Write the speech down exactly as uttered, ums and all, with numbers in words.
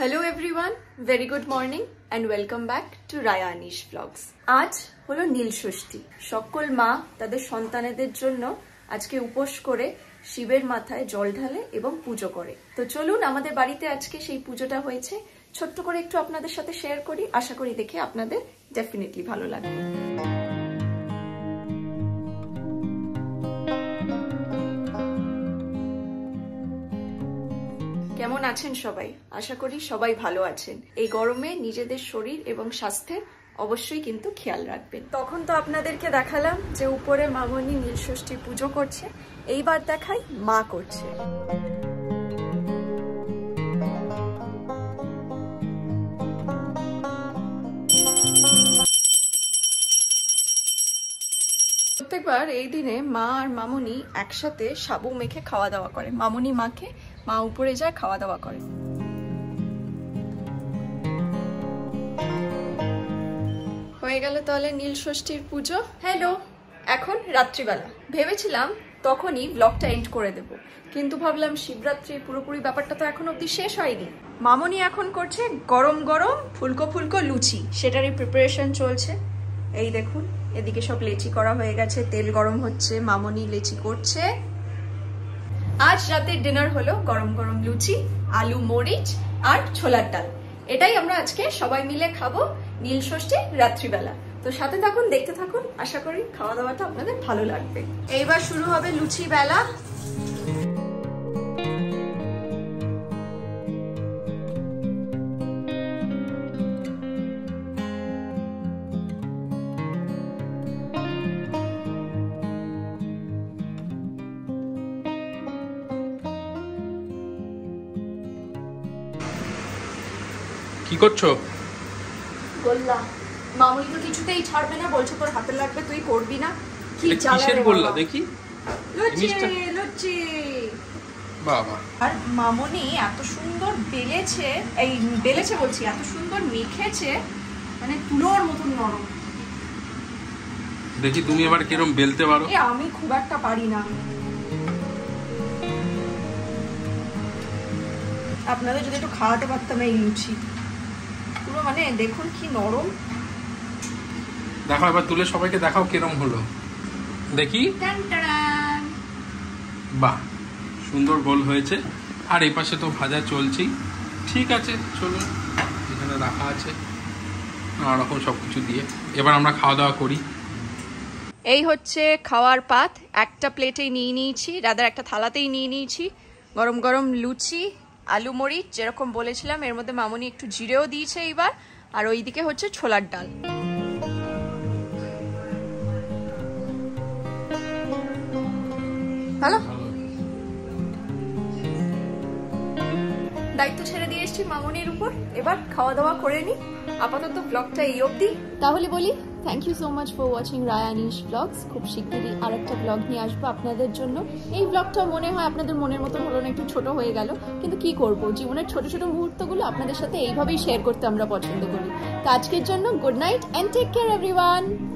Hello everyone, very good morning and welcome back to Raya Anish blogs. আজ হলো নীল ষষ্ঠী। সকল মা তাদের সন্তানেদের জন্য আজকে উপোস করে শিবের মাথায় জল ঢালে এবং পুজো করে। তো চলুন আমাদের বাড়িতে আজকে সেই পুজোটা হয়েছে, ছোট্ট করে একটু আপনাদের সাথে শেয়ার করি। আশা করি দেখে আপনাদের ডেফিনেটলি ভালো লাগবে। কেমন আছেন সবাই? আশা করি সবাই ভালো আছেন। এই গরমে নিজেদের শরীর এবং স্বাস্থ্যের অবশ্যই কিন্তু খেয়াল রাখবেন। তখন তো আপনাদেরকে দেখালাম যে উপরে মামনি নীল ষষ্ঠী পুজো করছে, এইবার দেখাই মা করছে। প্রত্যেকবার এই দিনে মা আর মামনি একসাথে সাবু মেখে খাওয়া দাওয়া করে। মামনি মাকে, মা উপরে যায় খাওয়া দাওয়া করে। হয়ে গেল তাহলে নীল ষষ্ঠীর পুজো। হ্যালো, এখন রাত্রিবেলা। ভেবেছিলাম তখনই ব্লগটা এন্ড করে দেব, কিন্তু ভাবলাম শিবরাত্রির পুরোপুরি ব্যাপারটা তো এখন অব্দি শেষ হয়নি। মামনি এখন করছে গরম গরম ফুলকো ফুলকো লুচি, সেটারই প্রিপারেশন চলছে। এই দেখুন, এদিকে সব লেচি করা হয়ে গেছে, তেল গরম হচ্ছে, মামনি লেচি করছে। আজ রাতের ডিনার হলো গরম গরম লুচি, আলু মরিচ আর ছোলার ডাল। এটাই আমরা আজকে সবাই মিলে খাবো নীল ষষ্ঠী রাত্রিবেলা। তো সাথে থাকুন, দেখতে থাকুন, আশা করি খাওয়া দাওয়াটা আপনাদের ভালো লাগবে। এইবার শুরু হবে লুচি বেলা। কি করছো? গোল্লা। মামুনি তো কিছুতেই ছাড়বে না, বলছে তোর হাতে লাগবে, তুই করবি না। কি কিসের গোল্লা দেখি? লুচি লুচি। বাবা, আর মামুনি এত সুন্দর বেলেছে, এই বেলেছে বলছি, এত সুন্দর মেখেছে, মানে তুলোর মতন নরম। দেখি তুমি আবার কিরকম বেলতে পারো। এ আমি খুব একটা পারি না। আপনাদের যদি একটু খাওয়াতে পারতাম এই লুচি, পুরো মানে দেখুন কি নরম। দেখো এবার তুলে সবাইকে দেখাও কিরকম হলো দেখি। বাহ, সুন্দর গোল হয়েছে। আর এই পাশে তো ভাজা চলছেই। ঠিক আছে, চলুন, এখানে রাখা আছে নানা রকম সবকিছু দিয়ে। এবার আমরা খাওয়া দাওয়া করি। এই হচ্ছে খাওয়ার পাত। একটা প্লেটেই নিয়ে নিয়েছি, রাদার একটা থালাতেই নিয়ে নিয়েছি গরম গরম লুচি, আলু মরিচ যেরকম বলেছিলাম, এর মধ্যে মামনি একটু জিরেও দিয়েছে এইবার। আর ওইদিকে হচ্ছে ছোলার ডাল। হ্যালো, দায়িত্ব ছেড়ে দিয়ে এসেছি মামনির উপর। এবার খাওয়া দাওয়া করে নি। আপাতত ব্লগটা এই অবধি। তাহলে বলি thank you so much for watching Raya Anish blogs. খুব শিগগিরই আর একটা ব্লগ নিয়ে আসবো আপনাদের জন্য। এই ব্লগটা মনে হয় আপনাদের মনের মতন হলো না, একটু ছোট হয়ে গেল, কিন্তু কি করব, জীবনের ছোট ছোট মুহূর্তগুলো আপনাদের সাথে এইভাবেই শেয়ার করতে আমরা পছন্দ করি। তো আজকের জন্য good night and take care everyone.